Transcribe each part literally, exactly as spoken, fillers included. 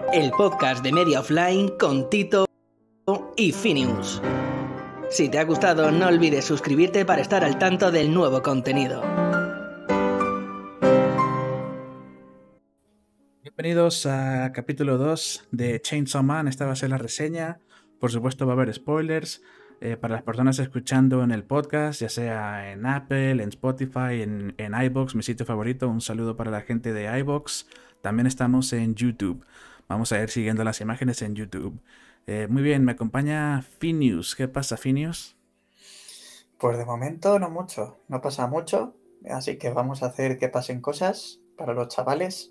el podcast de Media Offline con Tito y Phineas. Si te ha gustado, no olvides suscribirte para estar al tanto del nuevo contenido. Bienvenidos a capítulo dos de Chainsaw Man. Esta va a ser la reseña. Por supuesto va a haber spoilers. Eh, para las personas escuchando en el podcast, ya sea en Apple, en Spotify, en, en iVoox, mi sitio favorito. Un saludo para la gente de iVoox. También estamos en YouTube. Vamos a ir siguiendo las imágenes en YouTube. Eh, muy bien, me acompaña Phineas. ¿Qué pasa, Phineas? Pues de momento no mucho, no pasa mucho. Así que vamos a hacer que pasen cosas para los chavales.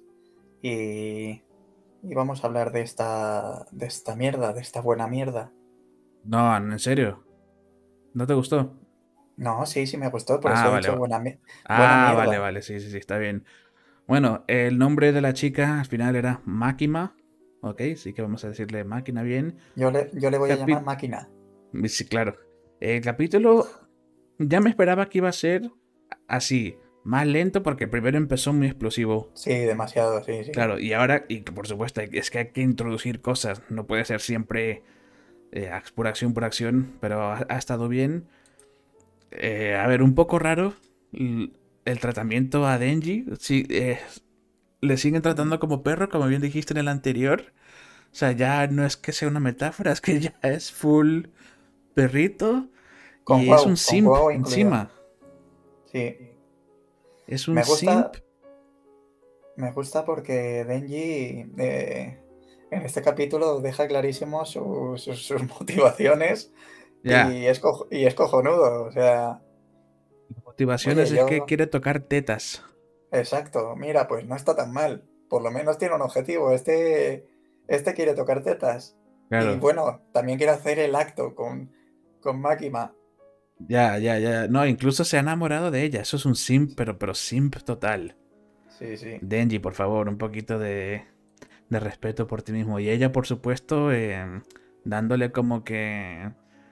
Y, y vamos a hablar de esta, de esta mierda, de esta buena mierda. No, en serio. ¿No te gustó? No, sí, sí me gustó, por Ah, eso he vale. dicho buena, mi- buena Ah, mierda. vale, vale. Sí, sí, sí, está bien. Bueno, el nombre de la chica al final era Máquina. Ok, sí que vamos a decirle Máquina bien. Yo le, yo le voy a Capi- llamar máquina. Sí, claro. El capítulo ya me esperaba que iba a ser así, más lento porque el primero empezó muy explosivo. Sí, demasiado, sí, sí. Claro, y ahora, y por supuesto, es que hay que introducir cosas. No puede ser siempre eh, pura acción, pura acción, pero ha, ha estado bien. Eh, a ver, un poco raro el, el tratamiento a Denji. Sí, eh, le siguen tratando como perro, como bien dijiste en el anterior. O sea, ya no es que sea una metáfora, es que ya es full perrito. Con Y es wow, un con simp wow incluido. encima. Sí. Es un Me simp. gusta, me gusta porque Denji eh, en este capítulo deja clarísimo sus, sus, sus motivaciones Ya. y es, cojo- y es cojonudo. O sea, La motivación oye, es que yo... quiere tocar tetas. Exacto, mira, pues no está tan mal. Por lo menos tiene un objetivo. Este, este quiere tocar tetas. Y Claro. bueno, también quiere hacer el acto con, con Máquina. Ya, ya, ya. No, incluso se ha enamorado de ella. Eso es un simp, pero, pero simp total. Sí, sí. Denji, por favor, un poquito de, de respeto por ti mismo. Y ella, por supuesto, eh, dándole como que...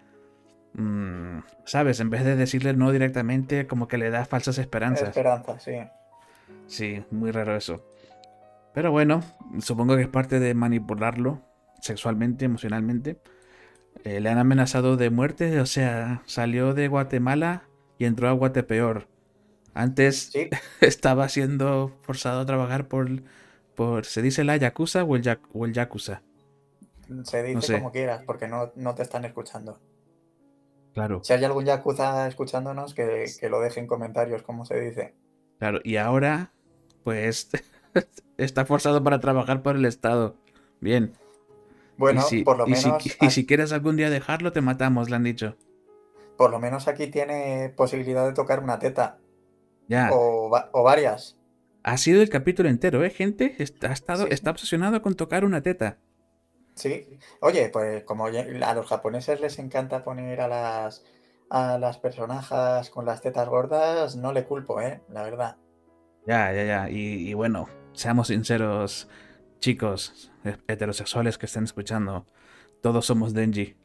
mm, ¿sabes? En vez de decirle no directamente, como que le da falsas esperanzas. Esperanza, sí. Sí, muy raro eso. Pero bueno, supongo que es parte de manipularlo sexualmente, emocionalmente. Eh, le han amenazado de muerte, o sea, salió de Guatemala y entró a Guatepeor. Antes Sí, estaba siendo forzado a trabajar por, por ¿se dice la Yakuza o el, yak- o el Yakuza? se No dice sé, como quieras, porque no, no te están escuchando. claro, Si hay algún yakuza escuchándonos, que, que lo deje en comentarios, como se dice. claro. Y ahora, pues, está forzado para trabajar por el Estado. Bien. Y Bueno, si, por lo y si, menos, y a- si quieres algún día dejarlo, te matamos, le han dicho. por lo menos aquí tiene posibilidad de tocar una teta. Ya. O, va- o varias. Ha sido el capítulo entero, ¿eh, gente? Está, ha estado, Sí, está obsesionado con tocar una teta. sí. Oye, pues como ya- a los japoneses les encanta poner a las a las personajes con las tetas gordas, no le culpo, ¿eh? La verdad. Ya, ya, ya. Y, y bueno, seamos sinceros, chicos eh, heterosexuales que estén escuchando. Todos somos Denji.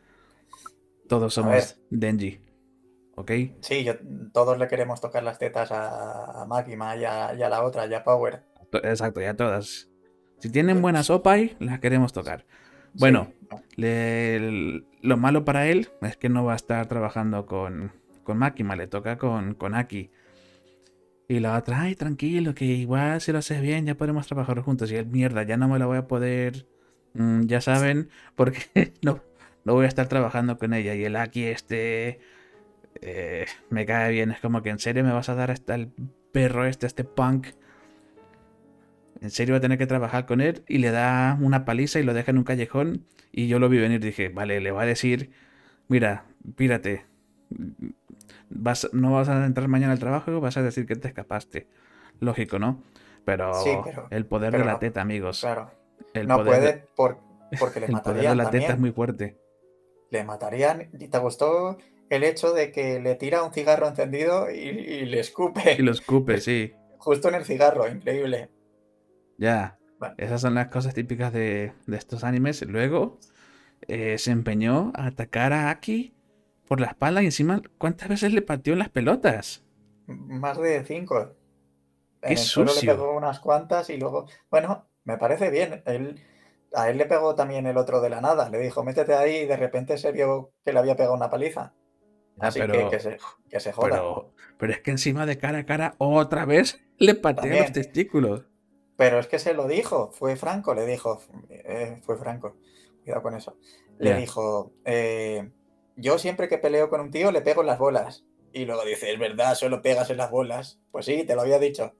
Todos A ver, somos Denji. ¿Ok? sí, yo, todos le queremos tocar las tetas a, a Máquina y a, y a la otra, y a Power. To- Exacto, ya todas. Si tienen buenas opai, las queremos tocar. Bueno, Sí, no. le- lo malo para él es que no va a estar trabajando con, con Makima, le toca con, con Aki. Y la otra, ay, tranquilo, que igual si lo haces bien ya podemos trabajar juntos. Y él, mierda, ya no me la voy a poder, mm, ya saben, porque no, no voy a estar trabajando con ella. Y el Aki este eh, me cae bien, es como que en serio me vas a dar hasta el perro este, este punk. En serio va a tener que trabajar con él y le da una paliza y lo deja en un callejón. Y yo lo vi venir, dije, vale, le va a decir, mira, pírate. Vas, no vas a entrar mañana al trabajo, vas a decir que te escapaste. Lógico, ¿no? Sí, Pero pero, el poder de pero la no, teta, amigos. claro, El no poder puede de, por, porque le el poder de matarían la teta es muy también. fuerte. Le matarían. ¿Y te gustó el hecho de que le tira un cigarro encendido y, y le Y escupe? lo escupe, Es sí. justo en el cigarro, increíble. Ya. Bueno, Esas son las cosas típicas de, de estos animes. Luego eh, se empeñó a atacar a Aki por la espalda y encima, ¿cuántas veces le pateó en las pelotas? más de cinco. ¡Qué En el suelo le sucio! pegó unas cuantas y luego, bueno, me parece bien. Él a él le pegó también el otro de la nada. Le dijo, métete ahí y de repente se vio que le había pegado una paliza. Ya, Así que que pero, se, que se joda. pero, pero es que encima de cara a cara otra vez le patea los También. testículos. Pero es que se lo dijo. Fue Franco, le dijo. eh, fue Franco. Cuidado con eso. Le Ya, dijo, eh, yo siempre que peleo con un tío le pego en las bolas. Y luego dice, es verdad, solo pegas en las bolas. Pues sí, te lo había dicho.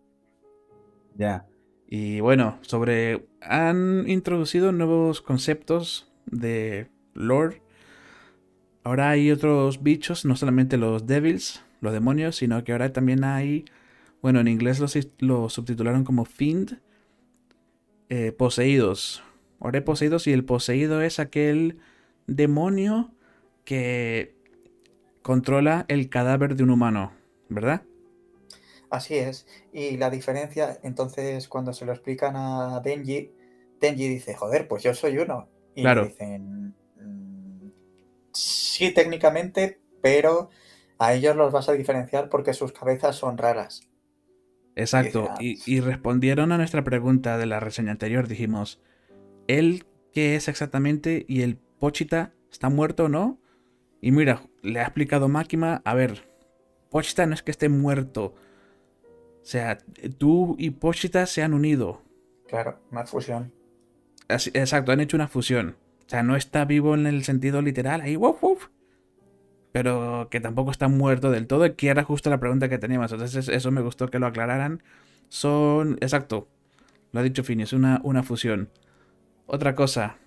ya. Y bueno, sobre... Han introducido nuevos conceptos de lore. Ahora hay otros bichos, no solamente los devils, los demonios, sino que ahora también hay... Bueno, en inglés los, los subtitularon como fiend, eh, poseídos. Ahora hay poseídos y el poseído es aquel demonio que controla el cadáver de un humano, ¿verdad? Así es. Y la diferencia, entonces, cuando se lo explican a Denji, Denji dice, joder, pues yo soy uno. Y le Claro, dicen, "Mm, sí, técnicamente, pero a ellos los vas a diferenciar porque sus cabezas son raras". Y dice, exacto. "Ah, Y, y respondieron a nuestra pregunta de la reseña anterior. Dijimos, ¿él qué es exactamente? ¿Y el Pochita está muerto o no? Y mira, le ha explicado Máquina, a ver, Pochita no es que esté muerto. O sea, tú y Pochita se han unido. claro, una fusión". Así- exacto, han hecho una fusión. O sea, no está vivo en el sentido literal, ahí, wuf, wuf, pero que tampoco está muerto del todo, que era justo la pregunta que teníamos. Entonces, eso me gustó que lo aclararan. Son, exacto, lo ha dicho Fini, es una, una fusión. Otra cosa,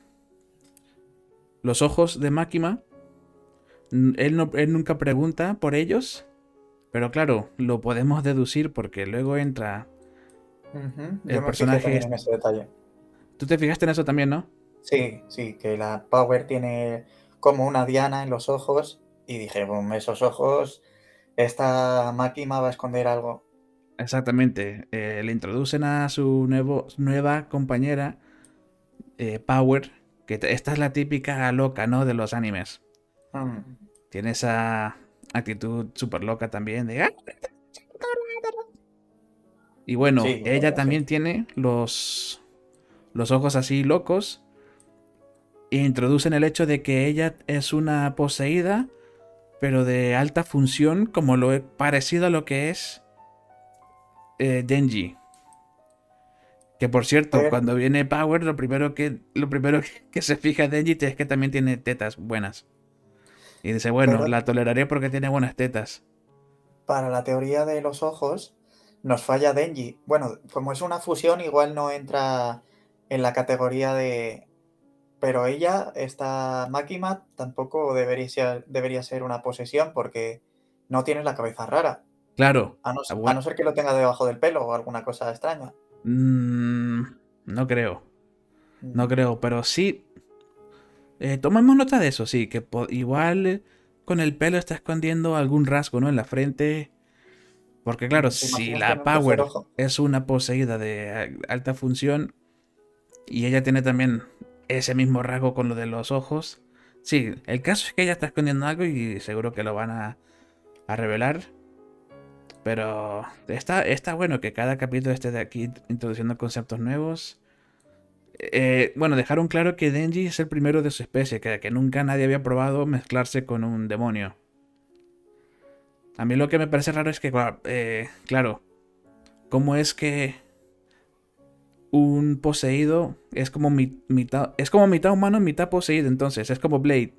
los ojos de Máquina, él, no, él nunca pregunta por ellos, pero claro, lo podemos deducir porque luego entra Ujú. el Yo me fijé personaje. también en ese detalle. Tú te fijaste en eso también, ¿no? Sí, sí, que la Power tiene como una diana en los ojos y dije, "Bum, esos ojos, esta máquina va a esconder algo". Exactamente. Eh, le introducen a su nuevo, nueva compañera, eh, Power, que t- esta es la típica loca, ¿no? De los animes. Mm, Tiene esa actitud súper loca también de... "Ah". Y bueno, sí, la ella verdad, sí. también tiene los, los ojos así locos. E introducen el hecho de que ella es una poseída, pero de alta función, como lo he parecido a lo que es eh, Denji. Que por cierto, Pero, cuando viene Power, lo primero que, lo primero que se fija Denji es que también tiene tetas buenas. Y dice, bueno, pero la toleraré porque tiene buenas tetas. para la teoría de los ojos nos falla Denji. Bueno, como es una fusión, igual no entra en la categoría de... Pero ella, esta Makima, tampoco debería ser, debería ser una posesión porque no tiene la cabeza rara. Claro, A no, ah, a bue- no ser que lo tenga debajo del pelo o alguna cosa extraña. mm, no creo, no Mm, creo, pero sí, eh, tomemos nota de eso, sí, que po- igual eh, con el pelo está escondiendo algún rasgo, ¿no? En la frente. Porque claro, mm, ¿Te si imaginas la tener un tercer Power ojo? es una poseída de a- alta función y ella tiene también ese mismo rasgo con lo de los ojos, sí, el caso es que ella está escondiendo algo y seguro que lo van a, a revelar. Pero está, está bueno que cada capítulo esté de aquí introduciendo conceptos nuevos. Eh, bueno, dejaron claro que Denji es el primero de su especie, que, que nunca nadie había probado mezclarse con un demonio. A mí lo que me parece raro es que, cua- eh, claro, ¿cómo es que un poseído es como mi- mitad, es como mitad humano, mitad poseído? Entonces, es como Blade.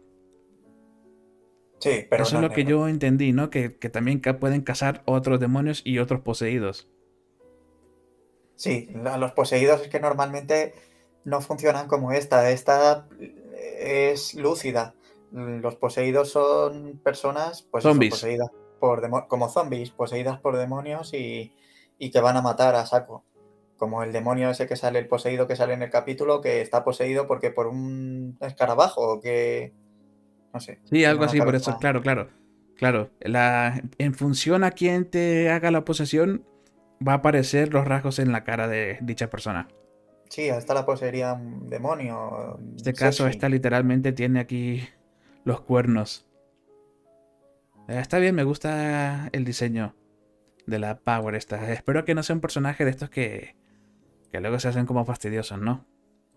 Sí, pero Eso es no es lo que negro. yo entendí, ¿no? Que, que también ca- pueden cazar otros demonios y otros poseídos. Sí, la- los poseídos es que normalmente no funcionan como esta. Esta es lúcida. Los poseídos son personas, pues eso, Zombies. poseídas por demo- como zombies, poseídas por demonios y, y que van a matar a saco. Como el demonio ese que sale, el poseído que sale en el capítulo, que está poseído porque por un escarabajo o que, no sé, Sí, tiene algo una así, por eso, cabeza. claro, claro. Claro, la, en función a quien te haga la posesión, va a aparecer los rasgos en la cara de dicha persona. Sí, esta la poseería un demonio En este caso, esta sexy. literalmente tiene aquí los cuernos. Eh, Está bien, me gusta el diseño de la Power esta. Espero que no sea un personaje de estos que, que luego se hacen como fastidiosos, ¿no?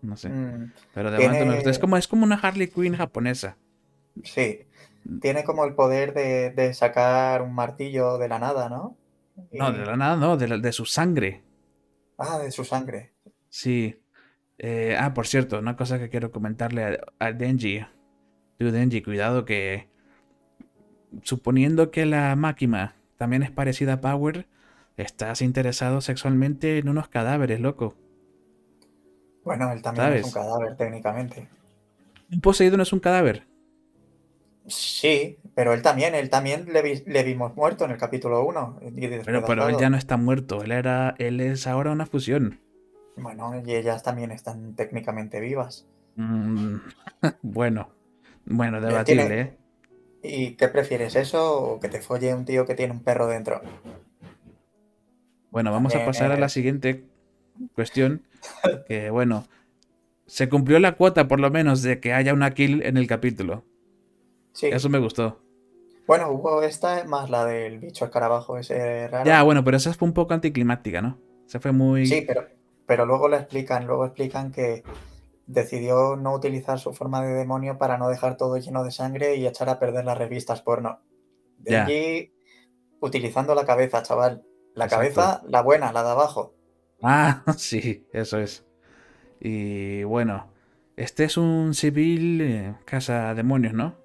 No sé. Mm, Pero de momento me gusta. Es tiene, como, es como una Harley Quinn japonesa. sí, tiene como el poder de, de sacar un martillo de la nada, ¿no? No, de Y, la nada, no, de, la- de su sangre. ah, de su sangre. Sí. Eh, ah, por cierto, una cosa que quiero comentarle a, a Denji. Tú, Denji, cuidado que suponiendo que la máquina también es parecida a Power, estás interesado sexualmente en unos cadáveres, loco. Bueno, él también es un ¿Sabes? cadáver técnicamente. Un Poseidón es un cadáver. Sí, pero él también, él también le, vi- le vimos muerto en el capítulo uno y Pero, pero él ya despedazado. no está muerto. Él era, él es ahora una fusión. Bueno, y ellas también están técnicamente vivas. Mm, bueno, bueno, Él debatible, tiene... ¿eh? ¿Y qué prefieres, eso o que te folle un tío que tiene un perro dentro? Bueno, vamos a También pasar a la es... siguiente cuestión. Que bueno, se cumplió la cuota por lo menos de que haya una kill en el capítulo. Eso Sí. me gustó. Bueno, hubo esta más la del bicho escarabajo ese Ya, raro. bueno, pero esa fue un poco anticlimáctica, ¿no? Se fue muy... Sí, pero, pero luego lo explican, luego explican que decidió no utilizar su forma de demonio para no dejar todo lleno de sangre y echar a perder las revistas porno. Ya, Denji utilizando la cabeza, chaval. La exacto. cabeza, la buena, la de abajo. Ah, sí, eso es. Y bueno, este es un civil eh, casa demonios, ¿no?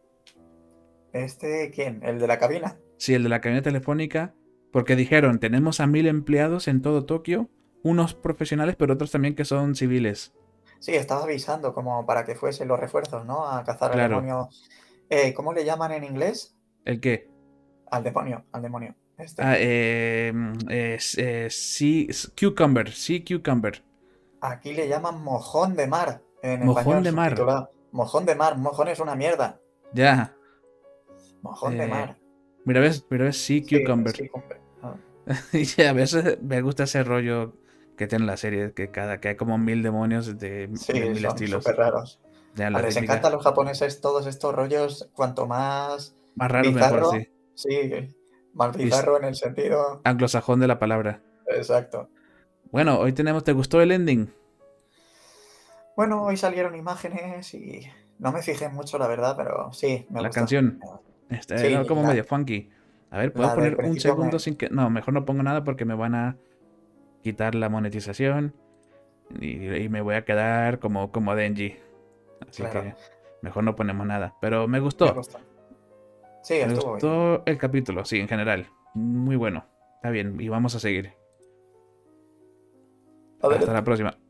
¿Este quién? ¿El de la cabina? Sí, el de la cabina telefónica, porque dijeron, tenemos a mil empleados en todo Tokio, unos profesionales, pero otros también que son civiles. Sí, estaba avisando como para que fuesen los refuerzos, ¿no? A cazar al Claro. demonio. Eh, ¿cómo le llaman en inglés? ¿El qué? Al demonio, al demonio. Ah, Este. eh, es, eh, sí, es cucumber, sí, cucumber. Aquí le llaman mojón de mar en Mojón español de mar. subtitulado. Mojón de mar, mojón es una mierda. Ya. Mojón de Eh, mar. mira, ves, mira, ves, sí, Sí, cucumber. sí, cumple. Ah, Y a veces me gusta ese rollo que tiene la serie, que cada que hay como mil demonios de, de sí, mil son estilos. súper raros. Ya, A la les típica. encantan a los japoneses todos estos rollos, cuanto más Más raro, mejor, bizarro, sí. sí, más Bis- bizarro en el sentido. anglosajón de la palabra. Exacto. Bueno, hoy tenemos, ¿te gustó el ending? Bueno, hoy salieron imágenes y no me fijé mucho, la verdad, pero sí, me La gustó. canción. Este, Sí, era como la, medio funky. A ver, ¿puedo la del poner un principio segundo me... sin que... No, mejor no pongo nada porque me van a quitar la monetización y, y me voy a quedar como, como Denji. Así Claro, que mejor no ponemos nada. Pero me me gustó. gustó. Sí, Me estuvo bien. gustó el capítulo, sí, en general. Muy bueno. Está bien, y vamos a seguir. A Hasta ver, la próxima.